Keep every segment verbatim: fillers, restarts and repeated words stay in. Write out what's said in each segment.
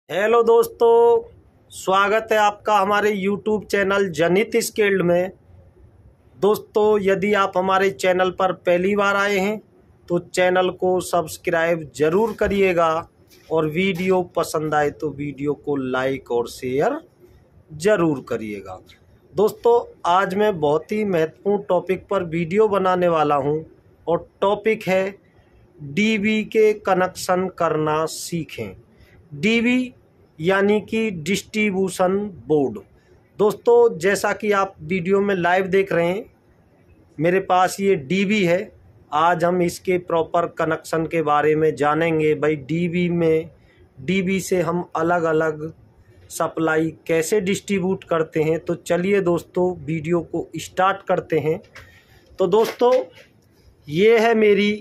Hello दोस्तों, स्वागत है आपका हमारे यूट्यूब चैनल जनित स्किल्ड में। दोस्तों, यदि आप हमारे चैनल पर पहली बार आए हैं तो चैनल को सब्सक्राइब ज़रूर करिएगा और वीडियो पसंद आए तो वीडियो को लाइक और शेयर ज़रूर करिएगा। दोस्तों, आज मैं बहुत ही महत्वपूर्ण टॉपिक पर वीडियो बनाने वाला हूं और टॉपिक है डीवी के कनेक्शन करना सीखें। डीवी यानी कि डिस्ट्रीब्यूशन बोर्ड। दोस्तों, जैसा कि आप वीडियो में लाइव देख रहे हैं, मेरे पास ये डीवी है। आज हम इसके प्रॉपर कनेक्शन के बारे में जानेंगे। भाई, डीवी में डीवी से हम अलग अलग सप्लाई कैसे डिस्ट्रीब्यूट करते हैं। तो चलिए दोस्तों, वीडियो को स्टार्ट करते हैं। तो दोस्तों, ये है मेरी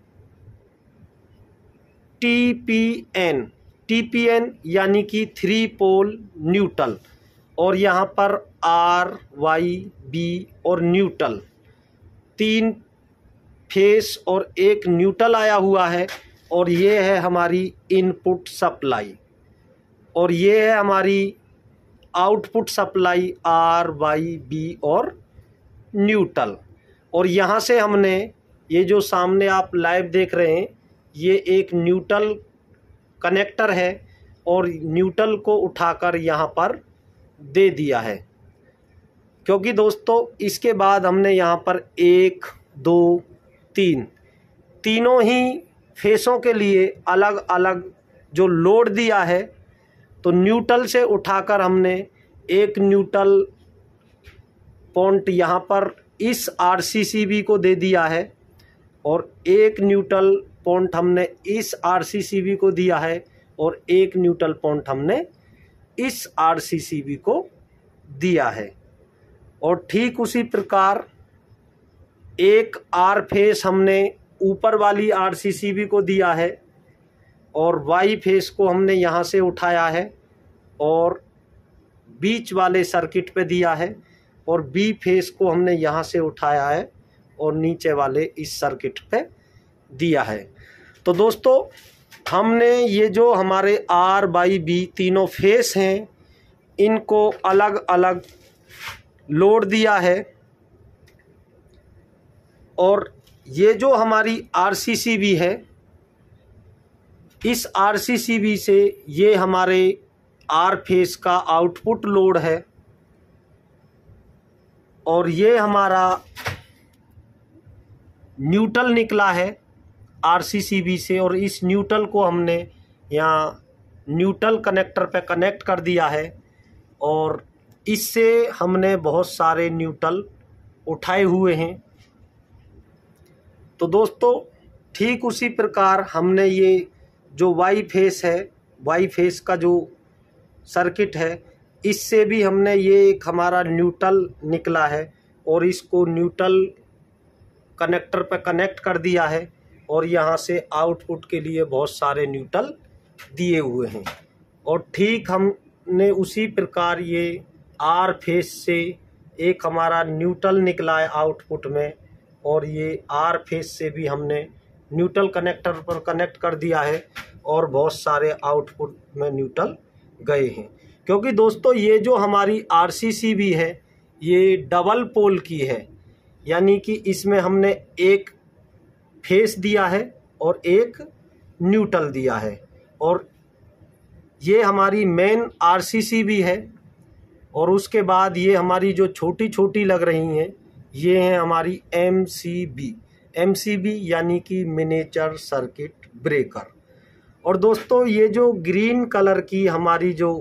T P N T P N यानी कि थ्री पोल न्यूट्रल, और यहाँ पर आर वाई बी और न्यूट्रल तीन फेस और एक न्यूट्रल आया हुआ है। और ये है हमारी इनपुट सप्लाई और ये है हमारी output supply R Y B और न्यूट्रल। और यहाँ से हमने ये जो सामने आप लाइव देख रहे हैं, ये एक न्यूट्रल कनेक्टर है और न्यूट्रल को उठाकर यहाँ पर दे दिया है, क्योंकि दोस्तों इसके बाद हमने यहाँ पर एक दो तीन तीनों ही फेसों के लिए अलग अलग जो लोड दिया है। तो न्यूट्रल से उठाकर हमने एक न्यूट्रल पॉइंट यहाँ पर इस आर सी सी बी को दे दिया है और एक न्यूट्रल पॉइंट हमने इस आर सी सी बी को दिया है और एक न्यूट्रल पॉइंट हमने इस आर सी सी बी को दिया है। और ठीक उसी प्रकार एक आर फेस हमने ऊपर वाली आर सी सी बी को दिया है और वाई फेस को हमने यहाँ से उठाया है और बीच वाले सर्किट पे दिया है, और बी फेस को हमने यहाँ से उठाया है और नीचे वाले इस सर्किट पे दिया है। तो दोस्तों, हमने ये जो हमारे आर बाई बी तीनों फेस हैं, इनको अलग अलग लोड दिया है। और ये जो हमारी आर सी सी बी है, इस आर सी सी बी से ये हमारे आर फेस का आउटपुट लोड है और ये हमारा न्यूट्रल निकला है आर सी सी बी से, और इस न्यूट्रल को हमने यहाँ न्यूट्रल कनेक्टर पे कनेक्ट कर दिया है और इससे हमने बहुत सारे न्यूट्रल उठाए हुए हैं। तो दोस्तों, ठीक उसी प्रकार हमने ये जो वाई फेस है, वाई फेस का जो सर्किट है, इससे भी हमने ये एक हमारा न्यूट्रल निकला है और इसको न्यूट्रल कनेक्टर पे कनेक्ट कर दिया है और यहाँ से आउटपुट के लिए बहुत सारे न्यूट्रल दिए हुए हैं। और ठीक हमने उसी प्रकार ये आर फेस से एक हमारा न्यूट्रल निकला है आउटपुट में, और ये आर फेस से भी हमने न्यूट्रल कनेक्टर पर कनेक्ट कर दिया है और बहुत सारे आउटपुट में न्यूट्रल गए हैं। क्योंकि दोस्तों, ये जो हमारी आर सी सी बी है, ये डबल पोल की है, यानी कि इसमें हमने एक फेस दिया है और एक न्यूट्रल दिया है। और ये हमारी main R C C B है, और उसके बाद ये हमारी जो छोटी छोटी लग रही हैं, ये हैं हमारी M C B M C B यानी कि मिनिएचर सर्किट ब्रेकर। और दोस्तों, ये जो ग्रीन कलर की हमारी जो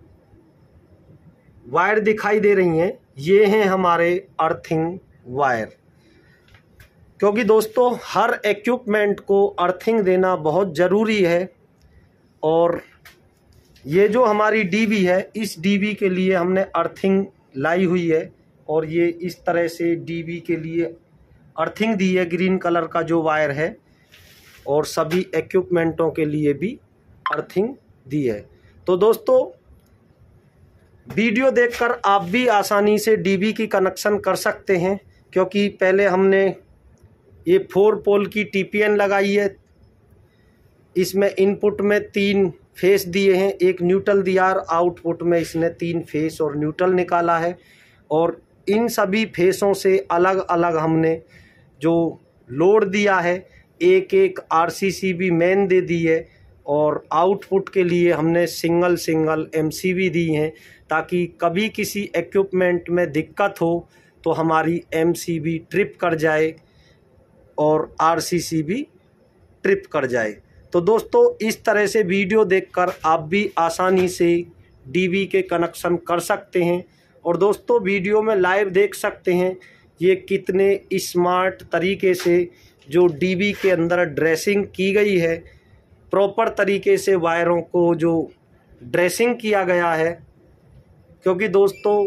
वायर दिखाई दे रही हैं, ये हैं हमारे अर्थिंग वायर। क्योंकि दोस्तों, हर इक्विपमेंट को अर्थिंग देना बहुत ज़रूरी है। और ये जो हमारी डीवी है, इस डीवी के लिए हमने अर्थिंग लाई हुई है और ये इस तरह से डीवी के लिए अर्थिंग दी है, ग्रीन कलर का जो वायर है, और सभी इक्विपमेंटों के लिए भी अर्थिंग दी है। तो दोस्तों, वीडियो देखकर आप भी आसानी से डीवी की कनेक्शन कर सकते हैं, क्योंकि पहले हमने ये फोर पोल की टी पी एन लगाई है। इसमें इनपुट में तीन फेस दिए हैं, एक न्यूट्रल दिया और आउटपुट में इसने तीन फेस और न्यूट्रल निकाला है। और इन सभी फेसों से अलग अलग हमने जो लोड दिया है, एक एक आरसीसीबी मेन दे दी है और आउटपुट के लिए हमने सिंगल सिंगल एमसीबी दी हैं, ताकि कभी किसी इक्विपमेंट में दिक्कत हो तो हमारी एमसीबी ट्रिप कर जाए और आरसीसीबी ट्रिप कर जाए। तो दोस्तों, इस तरह से वीडियो देखकर आप भी आसानी से डीबी के कनेक्शन कर सकते हैं। और दोस्तों, वीडियो में लाइव देख सकते हैं ये कितने स्मार्ट तरीके से जो डीबी के अंदर ड्रेसिंग की गई है, प्रॉपर तरीके से वायरों को जो ड्रेसिंग किया गया है। क्योंकि दोस्तों,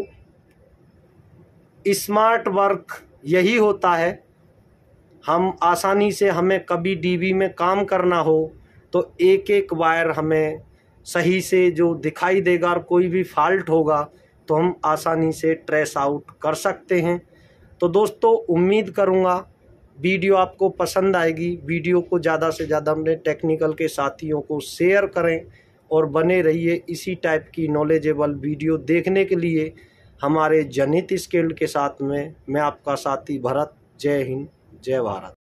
स्मार्ट वर्क यही होता है, हम आसानी से, हमें कभी डीबी में काम करना हो तो एक एक वायर हमें सही से जो दिखाई देगा और कोई भी फॉल्ट होगा तो हम आसानी से ट्रेस आउट कर सकते हैं। तो दोस्तों, उम्मीद करूँगा वीडियो आपको पसंद आएगी। वीडियो को ज़्यादा से ज़्यादा अपने टेक्निकल के साथियों को शेयर करें और बने रहिए इसी टाइप की नॉलेजेबल वीडियो देखने के लिए हमारे जनहित स्किल्ड के साथ में। मैं आपका साथी भरत। जय हिंद, जय भारत।